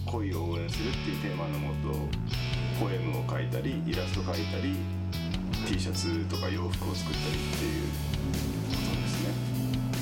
恋を応援するっていうテーマのもとポエムを書いたりイラスト描いたり T シャツとか洋服を作ったりっていうことですね。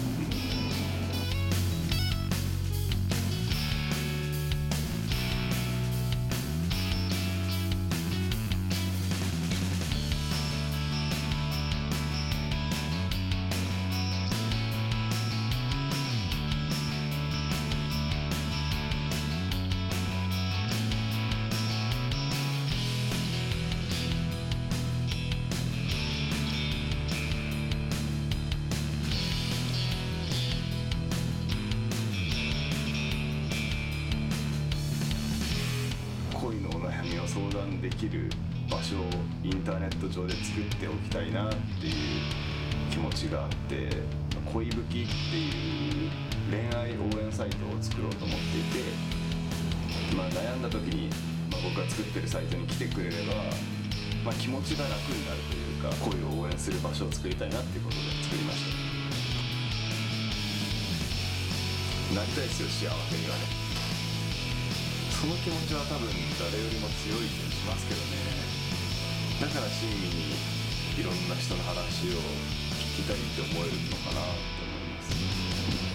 恋のお悩みを相談できる場所をインターネット上で作っておきたいなっていう気持ちがあって、恋吹きっていう恋愛応援サイトを作ろうと思っていて、悩んだ時に、僕が作ってるサイトに来てくれれば、気持ちが楽になるというか、恋を応援する場所を作りたいなっていうことで作りました。なりたいですよ、幸せにはね。その気持ちは多分誰よりも強い気がしますけどね。だから親身にいろんな人の話を聞きたいって思えるのかなって思います。